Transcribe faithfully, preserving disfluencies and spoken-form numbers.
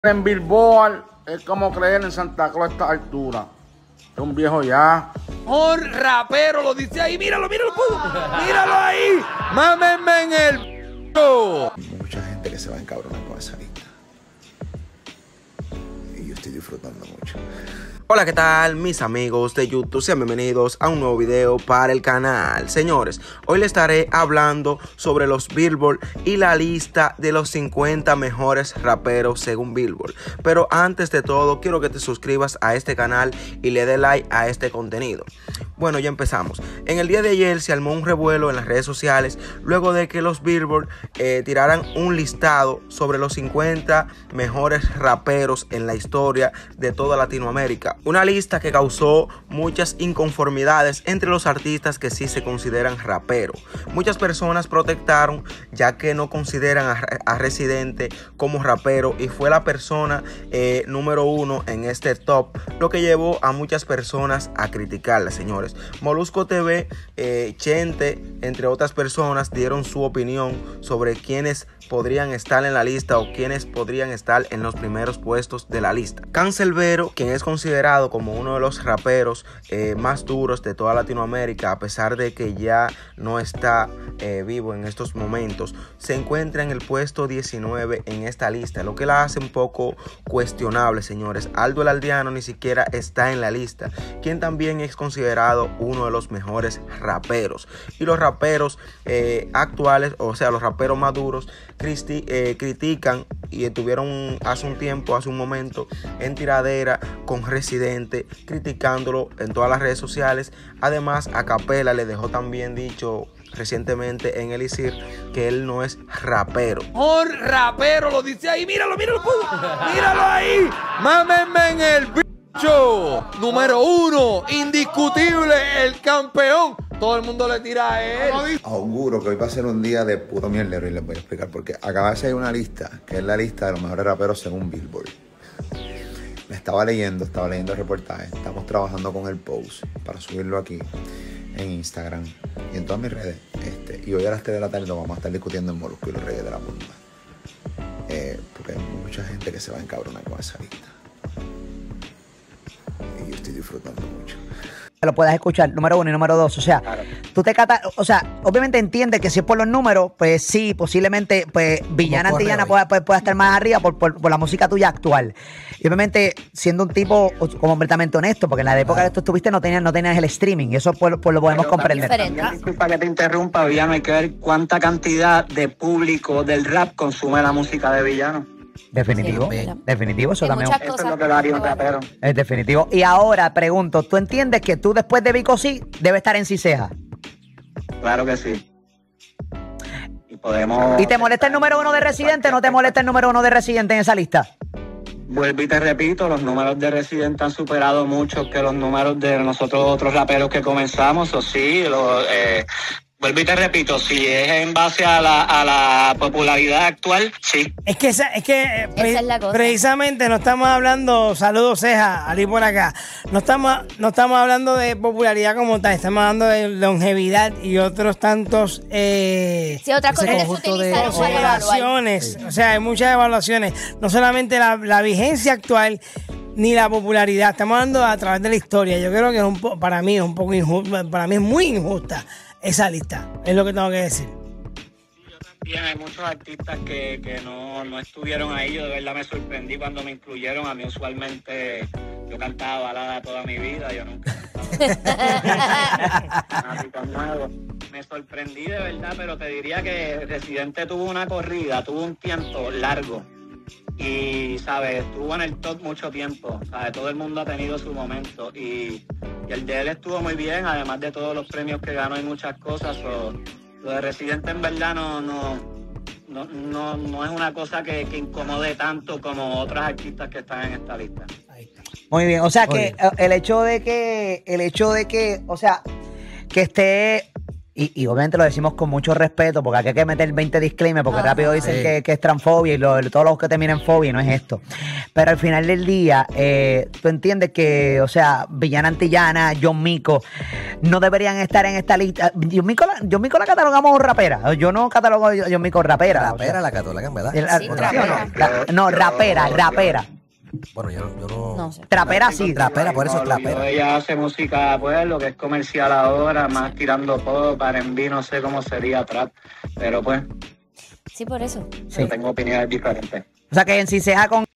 En Billboard es como creer en Santa Claus a esta altura. Es un viejo ya. Un rapero lo dice ahí, míralo, míralo, míralo ahí. Mámenme en el. Mucha gente que se va a encabronar con esa lista. Y yo estoy disfrutando mucho. Hola, ¿qué tal mis amigos de YouTube? Sean bienvenidos a un nuevo video para el canal. Señores, hoy les estaré hablando sobre los Billboard y la lista de los cincuenta mejores raperos según Billboard. Pero antes de todo, quiero que te suscribas a este canal y le dé like a este contenido. Bueno, ya empezamos. En el día de ayer se armó un revuelo en las redes sociales luego de que los Billboard eh, tiraran un listado sobre los cincuenta mejores raperos en la historia de toda Latinoamérica. Una lista que causó muchas inconformidades entre los artistas que sí se consideran raperos. Muchas personas protestaron ya que no consideran a, a Residente como rapero y fue la persona eh, número uno en este top, lo que llevó a muchas personas a criticarla, señores. Molusco T V, eh, Chente, entre otras personas, dieron su opinión sobre quiénes podrían estar en la lista o quiénes podrían estar en los primeros puestos de la lista. Canserbero, quien es considerado como uno de los raperos eh, más duros de toda Latinoamérica, a pesar de que ya no está eh, vivo en estos momentos, se encuentra en el puesto diecinueve en esta lista, lo que la hace un poco cuestionable, señores. Aldo el Aldeano ni siquiera está en la lista, quien también es considerado uno de los mejores raperos. Y los raperos eh, actuales, o sea, los raperos más duros, Cristi, eh, critican y estuvieron hace un tiempo, hace un momento, en tiradera con Residente, criticándolo en todas las redes sociales. Además, Acapela le dejó también dicho recientemente en el ISIR que él no es rapero. Un rapero lo dice ahí, míralo, míralo, míralo ahí. Mámenme en el bicho. Número uno, indiscutible, el campeón. Todo el mundo le tira a él. Auguro que hoy va a ser un día de puro mierdero y les voy a explicar por qué. Acaba de salir una lista, que es la lista de los mejores raperos según Billboard. La estaba leyendo, estaba leyendo el reportaje. Estamos trabajando con el post para subirlo aquí en Instagram y en todas mis redes. Este, y hoy a las tres de la tarde lo vamos a estar discutiendo en Molusco y los Reyes de la Bomba. Eh, porque hay mucha gente que se va a encabronar con esa lista. Y yo estoy disfrutando mucho. Lo puedas escuchar, número uno y número dos, o sea, claro. Tú te catas, o sea, obviamente entiende que si es por los números, pues sí, posiblemente, pues Villana Antillana pueda, pueda, pueda estar más arriba por, por, por la música tuya actual. Y obviamente, siendo un tipo como completamente honesto, porque en la época claro. que tú estuviste no tenías, no tenías el streaming, y eso pues, pues lo podemos Pero comprender. También, disculpa que te interrumpa, Villano, hay que ver cuánta cantidad de público del rap consume la música de Villano. Definitivo, sí, definitivo, eso también. Eso es lo que daría un rapero. Es definitivo. Y ahora pregunto, ¿tú entiendes que tú después de Vico Sí debes estar en Ciseja? Claro que sí. Y podemos. ¿Y te molesta el número uno de Residente o no te molesta el número uno de Residente en esa lista? Vuelvo y te repito, los números de Residente han superado mucho que los números de nosotros otros raperos que comenzamos, o sí, los, eh, vuelvo y te repito, si es en base a la, a la popularidad actual, sí. Es que, esa, es que eh, pre es precisamente no estamos hablando, saludos Ceja, Ali por acá, no estamos, no estamos hablando de popularidad como tal, estamos hablando de longevidad y otros tantos eh, sí, otras cosas de evaluaciones, o sea, hay muchas evaluaciones, no solamente la, la vigencia actual, ni la popularidad, estamos hablando a través de la historia. Yo creo que es un para mí es un poco injusta, para mí es muy injusta esa lista, es lo que tengo que decir. Yo también, hay muchos artistas que, que no, no estuvieron ahí, yo de verdad me sorprendí cuando me incluyeron. A mí usualmente yo cantaba balada toda mi vida, yo nunca cantaba. Me sorprendí de verdad, pero te diría que Residente tuvo una corrida, tuvo un tiempo largo. Y, ¿sabes? Estuvo en el top mucho tiempo, ¿sabes? Todo el mundo ha tenido su momento y, y el de él estuvo muy bien, además de todos los premios que ganó y muchas cosas. So, lo de Residente en verdad no, no, no, no, no es una cosa que, que incomode tanto como otras artistas que están en esta lista. Muy bien, o sea que el hecho de que, el hecho de que, o sea, que esté Y, y obviamente lo decimos con mucho respeto, porque aquí hay que meter veinte disclaimers, porque Ajá. rápido dicen Sí. que, que es transfobia y lo, todos los que terminan en fobia, y no es esto. Pero al final del día, eh, tú entiendes que, o sea, Villana Antillana, John Mico, no deberían estar en esta lista. John Mico la, John Mico la catalogamos rapera. Yo no catalogo a John Mico rapera. Rapera, o sea, la católica, en verdad. el- Sí, ¿sí o rapera. no? La- no, rapera, rapera. Bueno, yo, yo no... No sé. Trapera sí. Trapera, por eso No, trapera. Ella hace música, pues, lo que es comercial ahora, más tirando pop, R and B, no sé cómo sería trap, pero pues, Sí, por eso. Sí. yo tengo opiniones diferentes. O sea que en Ciseja con